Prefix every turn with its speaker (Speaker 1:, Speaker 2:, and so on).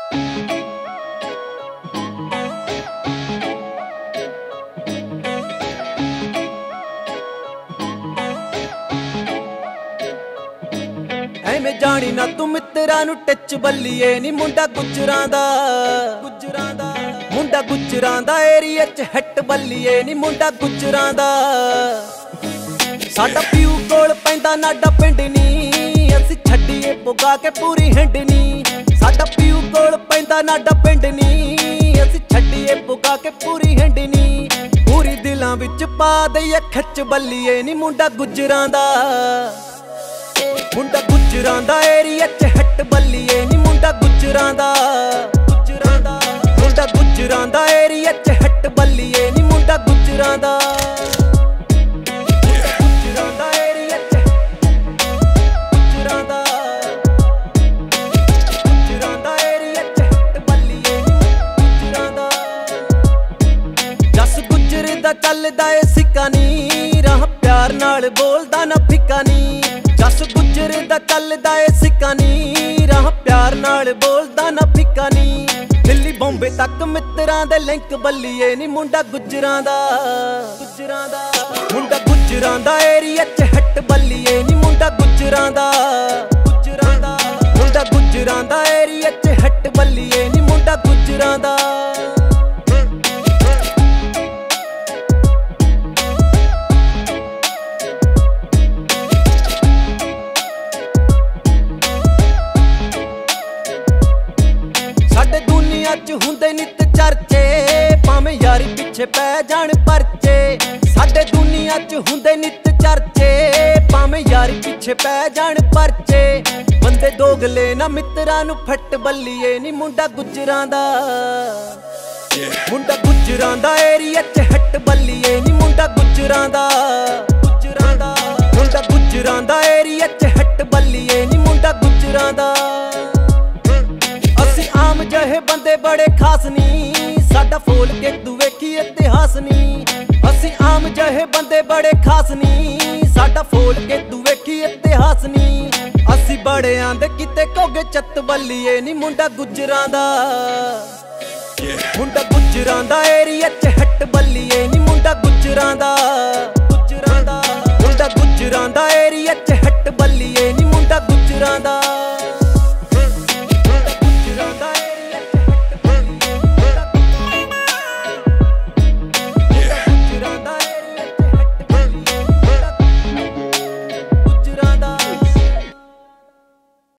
Speaker 1: ਐਵੇਂ ਜਾਣੀ ना तू मित्तरां नूं टच बल्लीए नी मुंडा गुजरां दा मुंडा गुजरां दा एरिया च हट बल्लीए नी मुंडा गुजरां दा साडा पीऊ कोल पैंदा नाडा पिंड नी असीं छड्डीए पुगा के पूरी हिंड नी साडा पीऊ कोल पैंदा नाडा पिंड नी असीं छड्डीए पुगा के पूरी हिंड नी पूरी दिलां विच पा दईए खच बल्लीए नी मुंडा गुजरां दा मुंडा गुजरां दा एरिया च हट बल्लीए नी मुंडा गुजरां दा मुंडा गुजरां दा एरिया च हट बल्लीए नी मुंडा गुजरां दा गुजरां दा एरिया च गुजरां दा गुजरां दा एरिया च हट बल्लीए नी गुजरां दा जस गुजर दा चलदा ए सिक्का नी राह प्यार नाल बोलदा ना फिक्का नी जस गुजर दा चलदा ए सिक्का नी राह प्यार नाल बोलदा ना फिक्का नी दिल्ली बॉम्बे तक मित्तरां दे लिंक बल्लीए नी मुंडा गुजरां दा मुंडा गुजरां दा एरिया च हट बल्लीए नी मुंडा गुजरां दा मुंडा गुजरां दा एरिया च हट बल्लीए नी मुंडा गुजरां दा साडे दुनिया च हुंदे नित चर्चे भावें यारी पिछे पै जाण परचे साडे दुनिया च हुंदे नित चर्चे भावें यारी पिछे पै जाण परचे बंदे दोगले ना मित्तरां नूं फट बल्लीए नी मुंडा गुजरां दा मुंडा गुजरां दा एरिया च हट बल्लीए नी मुंडा गुजरां दा मुंडा गुजरां दा एरिया च हट बल्लीए नी मुंडा गुजरां दा आम जहे बंदे बड़े खास नी साडा फोल के तू वेखी इतिहास नी असी आम जहे बंदे बड़े खास नी साडा फोल के तू वेखी इतिहास नी असी बड़े आंदे किते कोगे चत बल्लीए नी मुंडा गुजरां दा मुंडा गुजरां दा एरिया च हट बल्लीए नी मुंडा गुजरां दा मुंडा गुजरां दा एरिया च हट बल्लीए नी मुंडा गुजरां दा।